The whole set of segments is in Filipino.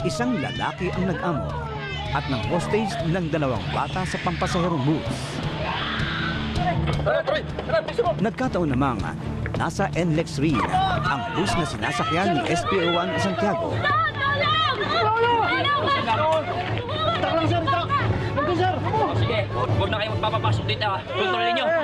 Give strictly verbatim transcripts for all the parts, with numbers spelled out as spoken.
isang lalaki ang nag-amo at ng hostage ng dalawang bata sa pampasaherong bus. Nagkataon namang nasa N L E X rin ang bus na sinasakyan ni S P O one Santiago. Sige, huwag na kayo magpapapasok dito ha. Kontrolin nyo.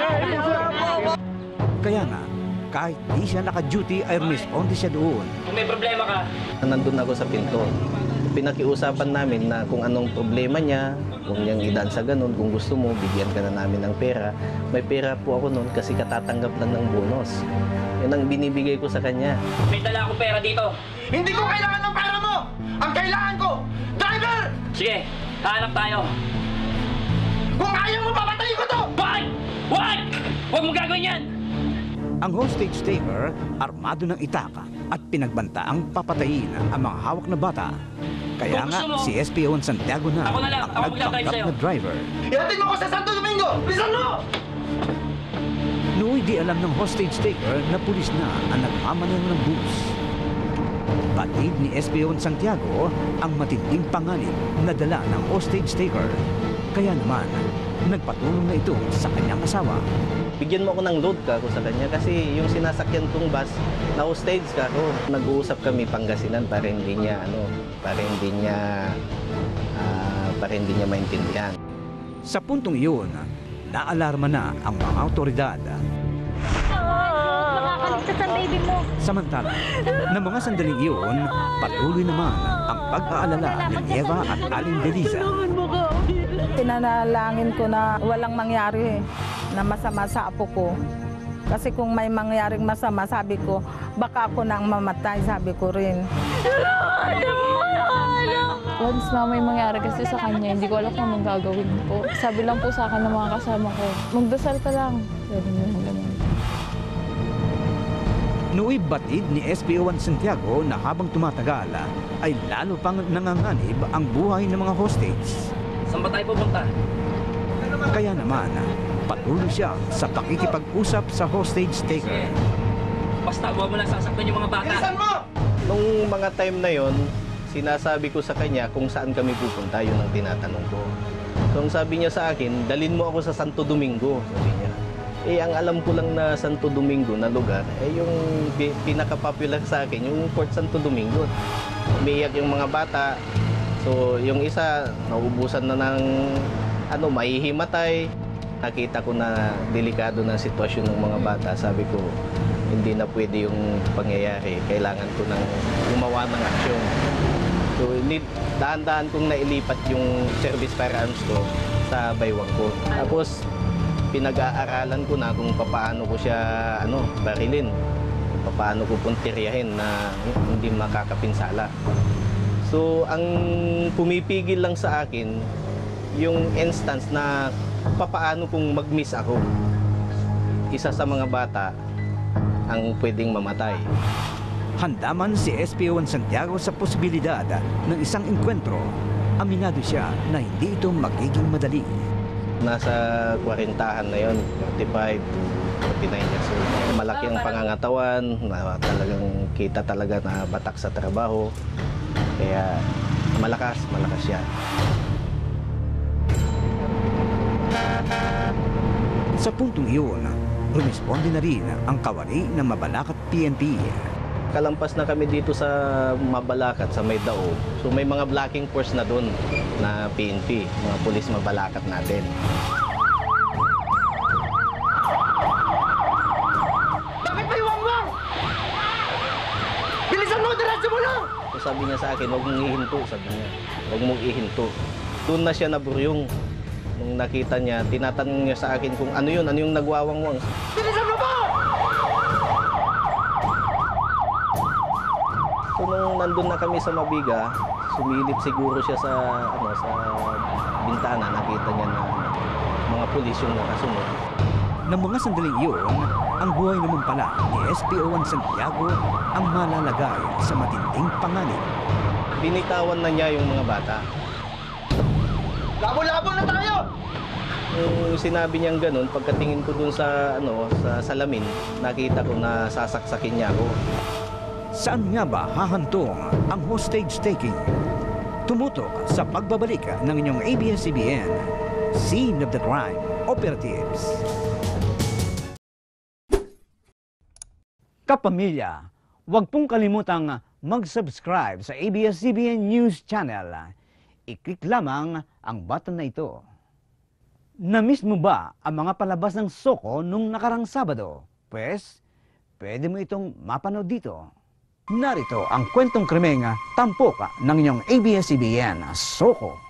Kaya nga, kahit di siya naka-duty ay responde siya doon. Kung may problema ka, nandun ako sa pinto. Pinakiusapan namin na kung anong problema niya, kung niyang idaan sa ganun, kung gusto mo, bigyan ka na namin ng pera. May pera po ako noon kasi katatanggap lang ng bonus. Yan ang binibigay ko sa kanya. may dala akong pera dito. Hindi ko kailangan ng pera mo! Ang kailangan ko, driver! Sige, hanap tayo. Kung ayaw mo, papatayin ko to! Wag! Wag! Huwag mo gagawin yan! Ang hostage taker, armado ng itaka at pinagbantaang papatayin ang mga hawak na bata. Kaya nga si S P O one Santiago na Ako na lang, ang ako magdadrive nagpanggap sa'yo. na driver. Ihatid mo ko sa Santo Domingo! Bilisan mo! Nooy di alam ng hostage taker na pulis na ang nagmamaneho ng bus. Batid ni S P O one Santiago ang matinding panganib na dala ng hostage taker. Kaya naman, nagpatulong na ito sa kanyang asawa. Bigyan mo ako ng load ka ako sa kanya kasi yung sinasakyan kong bus, na hostage ka ako. Nag-uusap kami Pangasinan para hindi niya, ano, para hindi niya, uh, para hindi niya maintindihan. Sa puntong iyon, naalarma na ang mga autoridad. Makakaligtas ang baby mo. Samantala, ng mga sandaling iyon, patuloy naman ang pag-aalala ni Eva at Aling Deliza. Pinanalangin ko na walang mangyari na masama sa apo ko. Kasi kung may mangyaring masama, sabi ko, baka ako nang mamatay, sabi ko rin. Once na may mangyari kasi sa kanya, hindi ko alam kung anong gagawin ko. Sabi lang po sa akin ng mga kasama ko, magdasal ka lang. Sabi niya ganun. Nooy batid ni S P O one Santiago na habang tumatagal ay lalo pang nanganganib ang buhay ng mga hostage. Saan ba tayo pupunta? Kaya naman, patuloy siya sa pakikipag-usap sa hostage taker. Basta huwag mo lang sasaktan yung mga bata. Bilisan mo! Nung mga time na yon, sinasabi ko sa kanya kung saan kami pupunta, yun ang tinatanong ko. So ang sabi niya sa akin, dalin mo ako sa Santo Domingo, sabi niya. Eh, ang alam ko lang na Santo Domingo na lugar, eh yung pinaka-popular sa akin, yung Port Santo Domingo. Umiiyak yung mga bata. So, yung isa, nauubusan na ng ano, mahihimatay. Nakita ko na delikado na sitwasyon ng mga bata. Sabi ko, hindi na pwede yung pangyayari. Kailangan ko nang gumawa ng aksyon. So, daan-daan kong nailipat yung service firearms ko sa baywang ko. Tapos, pinag-aaralan ko na kung paano ko siya ano, barilin. Paano ko puntiryahin na hindi makakapinsala. So, ang pumipigil lang sa akin, yung instance na papaano kung mag-miss ako. Isa sa mga bata ang pwedeng mamatay. Handa man si S P O one Santiago sa posibilidad ng isang enkwentro, aminado siya na hindi ito magiging madali. Nasa kwarentahan na yon, forty-five to forty-nine years old. Malaki ang pangangatawan, na talagang kita talaga na batak sa trabaho. Kaya malakas, malakas siya. Sa puntong iyon, rumisponde na rin ang kawani ng Mabalacat P N P. Kalampas na kami dito sa Mabalacat, sa may Dao. So may mga blocking force na doon na P N P, mga pulis Mabalacat natin. Bakit pa iwang mo? Bilisan mo, diretso mo lang! So sabi niya sa akin, huwag mong ihinto, sabi niya. Huwag mong ihinto. Doon na siya naburyong. Nung nakita niya, tinatanong niya sa akin kung ano yun, ano yung nagwawangwang. Bilisan mo ba? So nung nandun na kami sa Mabiga, sumilip siguro siya sa ano sa bintana, nakita niya na mga pulis yung nakasunod. Ng mga sandaling iyon, ang buhay naman pala ni S P O one Santiago ang malalagay sa matinding panganib. Binitawan na niya yung mga bata. Labo-labo na tayo! Yung sinabi niyang ganun, pagkatingin ko dun sa ano sa salamin, nakita ko na sasaksakin niya ako. Saan nga ba hahantong ang hostage taking? Tumutok sa pagbabalik ng inyong A B S C B N, Scene of the Crime Operatives. Kapamilya, huwag pong kalimutang mag-subscribe sa A B S C B N News Channel. I-click lamang ang button na ito. Na-miss mo ba ang mga palabas ng SOCO nung nakarang Sabado? Pues, pwede mo itong mapanood dito. Narito ang kwentong krimeng tampok ng inyong A B S C B N SOCO.